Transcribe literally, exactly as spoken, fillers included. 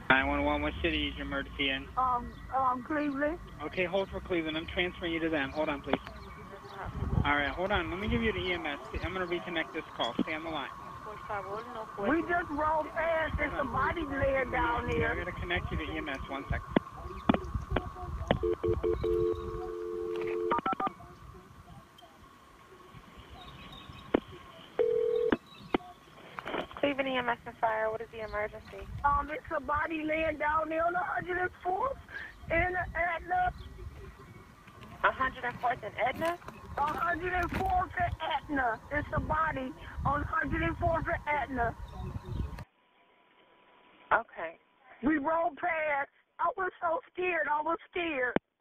nine one one, what city is your emergency in? Um, um, Cleveland. Okay, hold for Cleveland. I'm transferring you to them. Hold on, please. All right, hold on. Let me give you the E M S. I'm going to reconnect this call. Stay on the line. We just rolled past. There's a body laying down Yeah, there. I'm going to connect you to E M S. One second. Cleveland E M S and Fire, what is the emergency? Um, it's a body laying down there on one hundred fourth in Aetna. one hundred fourth and Aetna? one hundred fourth and Aetna. It's a body on one hundred fourth and Aetna. Okay. We rolled past. I was so scared. I was scared.